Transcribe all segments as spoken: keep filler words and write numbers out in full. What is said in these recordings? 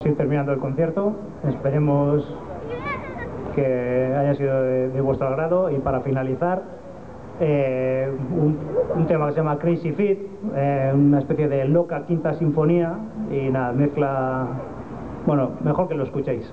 ir terminando el concierto. Esperemos que haya sido de, de vuestro agrado, y para finalizar eh, un, un tema que se llama Crazy Fit, eh, una especie de loca quinta sinfonía, y nada, mezcla, bueno, mejor que lo escuchéis.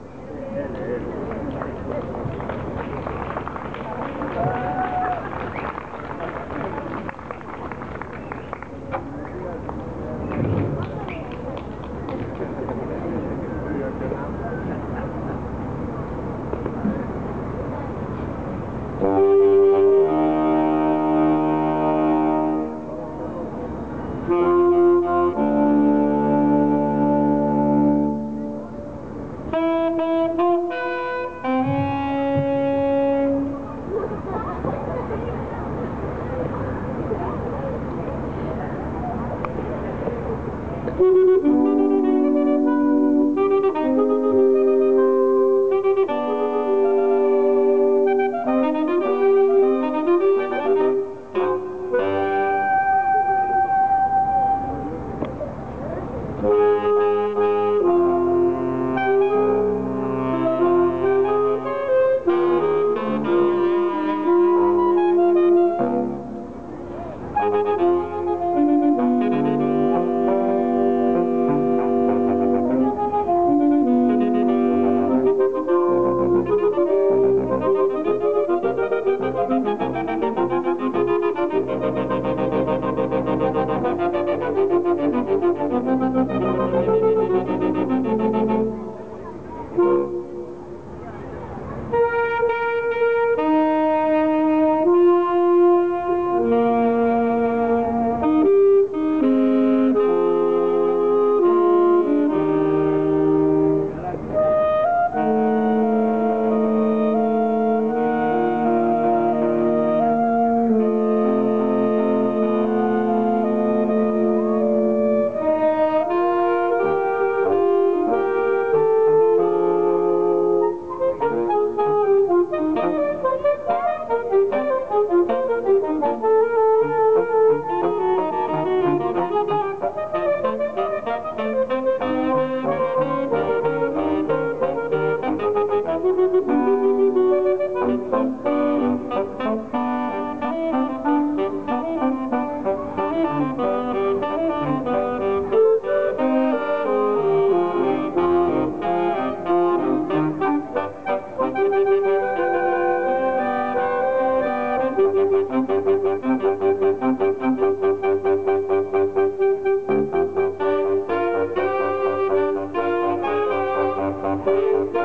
Thank you.